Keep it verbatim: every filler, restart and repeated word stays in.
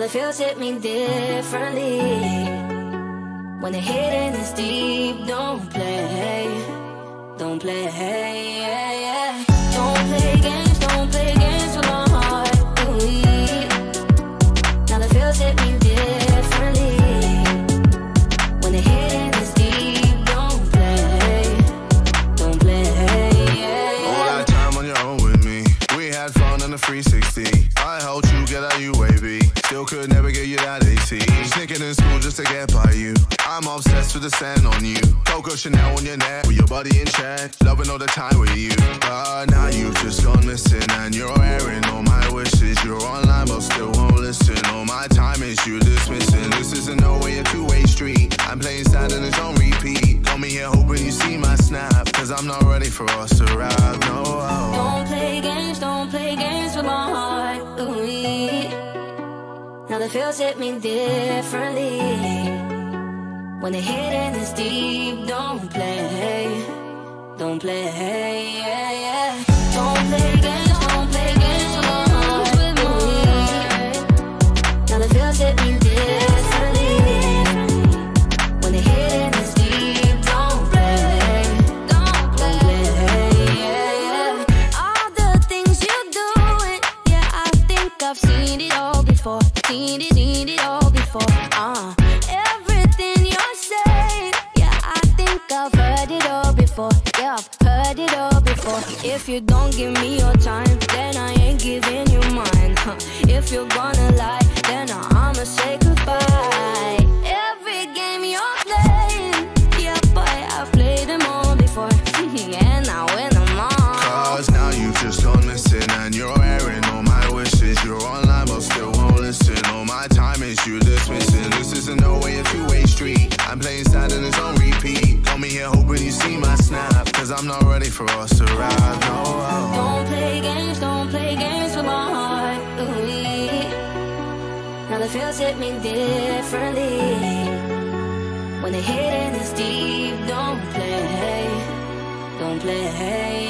the feels hit me differently. When the hitting is deep, don't play, don't play, yeah, yeah. Don't play games, don't play games with my heart. Ooh, now the feels hit me differently. When the hitting is deep, don't play, don't play, yeah, yeah. All that time on your own with me, we had fun on the three sixty. I helped you get out U A V, still could never get you that A C. Sneaking in school just to get by you. I'm obsessed with the sand on you. Coco Chanel on your neck, with your body in check. Loving all the time with you. But now you've just gone missing, and you're airing all my wishes. You're online but still won't listen. All my time is you dismissing. This isn't no way a two-way street. I'm playing sad and it's on repeat. Got me here hoping you see my snap, cause I'm not ready for us to rap, no. Don't play games, don't play games with my heart. Ooh, now the feels hit me differently. When the hitting is deep, don't play, don't play, yeah, yeah. Don't play games, don't play games with my heart. Ooh, now the feels hit me differently. When the hitting is deep, don't play, don't play, yeah, yeah. All the things you doing, yeah, I think I've seen it all before. Seen it, seen it all before, uh everything you're saying, yeah, I think I've heard it all before. Yeah, I've heard it all before. If you don't give me your time, then I ain't giving you mine, huh. If you're gonna lie, then I'ma say goodbye. Every game you're playing, yeah, boy, I've played them all before. And I win them all. Cause now you've just gone missing, and you're airing all my wishes. You're online but still won't listen. All my time is you dismissing. This isn't no way a two-way street. I'm playing sad and it's on repeat. Got me here hoping you see my snap, cause I'm not ready for us to rap, no. Don't play games, don't play games with my heart. Ooh, now the feels hit me differently. When the hitting is deep, don't play, don't play.